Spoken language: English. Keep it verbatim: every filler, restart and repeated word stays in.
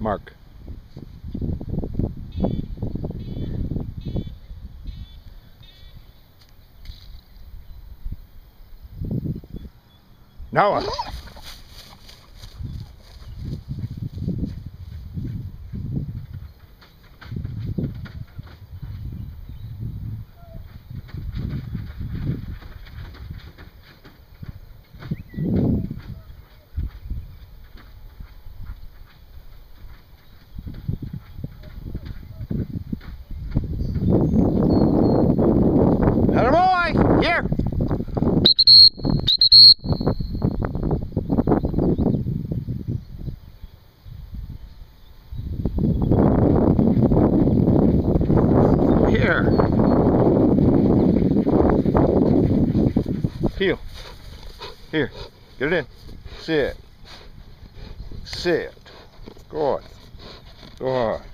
Mark. Noah. Attaboy! Here! Here. Heel. Here. Get it in. Sit. Sit. Go on. Go on.